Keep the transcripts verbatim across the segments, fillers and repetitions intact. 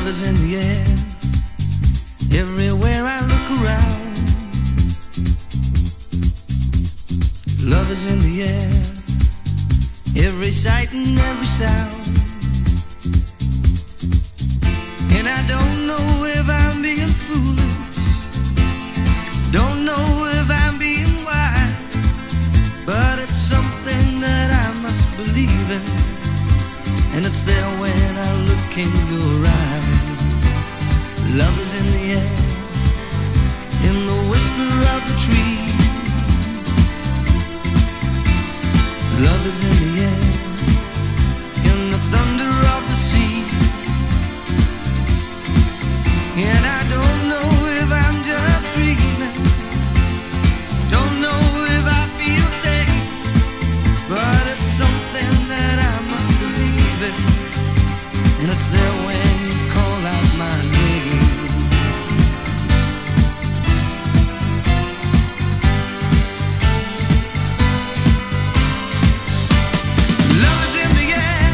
Love is in the air, everywhere I look around. Love is in the air, every sight and every sound. And I don't know if I'm being foolish, don't know if I'm being wise, but it's something that I must believe in, and it's there when I look in your eyes. Love is in the air, in the whisper of the tree. Love is in the air, in the thunder of the sea. And I don't know if I'm just dreaming, don't know if I feel safe, but it's something that I must believe in, and it's there when you call out my name. Love is in the air,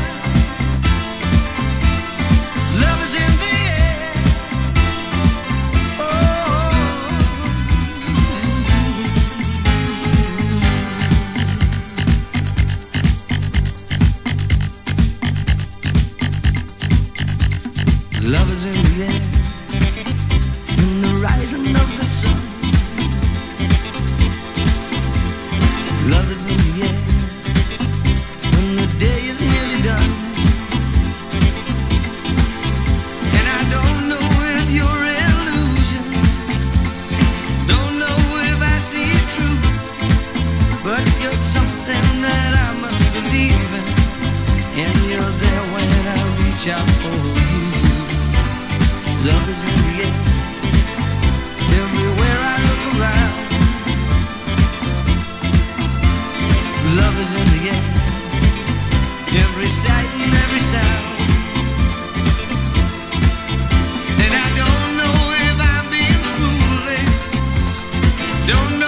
love is in the air. Oh, love is in the air, in the rising of the sun. Love is in the air, when the day is nearly done. And I don't know if you're illusion, don't know if I see it true, but you're something that I must believe in, and you're there when I reach out for you. Love is in the air, everywhere I look around. Love is in the air, every sight and every sound. And I don't know if I'm being foolish, don't